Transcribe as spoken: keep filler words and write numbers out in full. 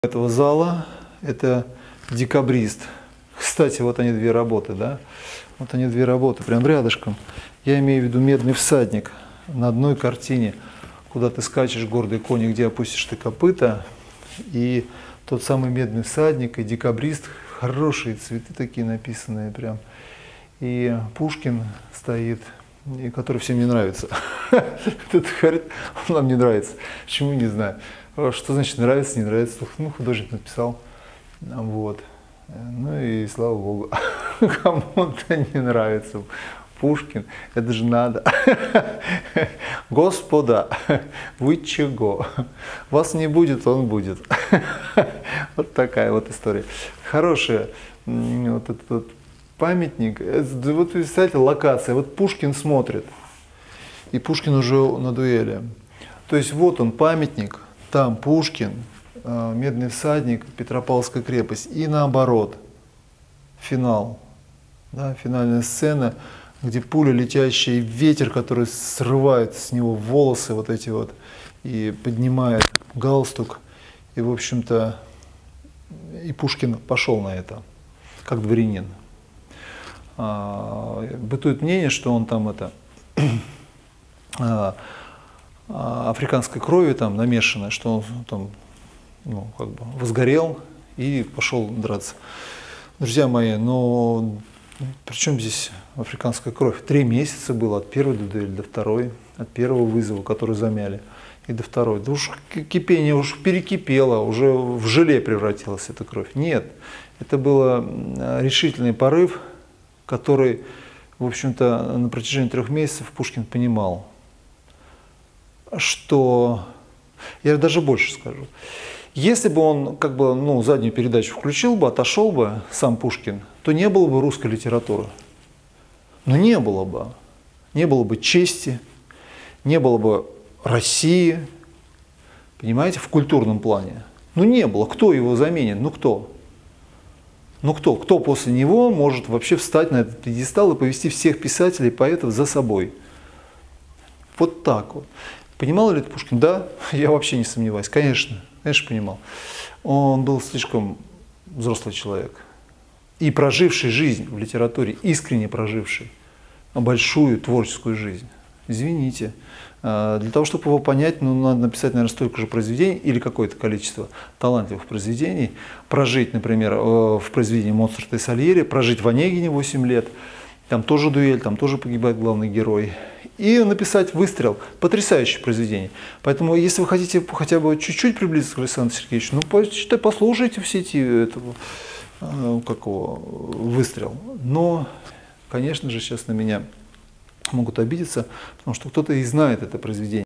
Этого зала это «Декабрист». Кстати, вот они две работы, да? Вот они две работы, прям рядышком. Я имею в виду «Медный всадник» на одной картине, куда ты скачешь, гордый конь, где опустишь ты копыта. И тот самый «Медный всадник» и «Декабрист». Хорошие цветы такие написанные прям. И Пушкин стоит, и который всем не нравится. Кто-то говорит, он нам не нравится. Почему, не знаю. Что значит нравится, не нравится? Ну, художник написал. Вот. Ну и слава богу, кому-то не нравится. Пушкин, это же надо. Господа, вы чего? Вас не будет, он будет. Вот такая вот история. Хорошая вот этот вот памятник. Вот представляете, локация. Вот Пушкин смотрит. И Пушкин уже на дуэли. То есть вот он, памятник. Там Пушкин, «Медный всадник», Петропавловская крепость. И наоборот, финал. Да, финальная сцена, где пуля летящая, и ветер, который срывает с него волосы вот эти вот, и поднимает галстук. И, в общем-то, и Пушкин пошел на это, как дворянин. А, бытует мнение, что он там это... африканской крови там намешано, что он там, ну, как бы возгорел и пошел драться. Друзья мои, но при чем здесь африканская кровь? Три месяца было от первой дуэли до второй, от первого вызова, который замяли, и до второй. Да уж кипение уж перекипело, уже в желе превратилась эта кровь. Нет, это был решительный порыв, который, в общем-то, на протяжении трех месяцев Пушкин понимал, что, я даже больше скажу, если бы он как бы, ну, заднюю передачу включил бы, отошел бы сам Пушкин, то не было бы русской литературы. Но не было бы. Не было бы чести, не было бы России, понимаете, в культурном плане. Ну не было. Кто его заменит? Ну кто? Ну кто? Кто после него может вообще встать на этот пьедестал и повести всех писателей и поэтов за собой? Вот так вот. Понимал ли это Пушкин? Да, я вообще не сомневаюсь. Конечно, конечно понимал. Он был слишком взрослый человек. И проживший жизнь в литературе, искренне проживший большую творческую жизнь. Извините. Для того, чтобы его понять, ну, надо написать, наверное, столько же произведений или какое-то количество талантливых произведений. Прожить, например, в произведении Моцарта и Сальери, прожить в Онегине восемь лет. Там тоже дуэль, там тоже погибает главный герой. И написать «Выстрел». Потрясающее произведение. Поэтому, если вы хотите хотя бы чуть-чуть приблизиться к Александру Сергеевичу, ну, почитай, послушайте в сети этого, какого, «Выстрел». Но, конечно же, сейчас на меня могут обидеться, потому что кто-то и знает это произведение.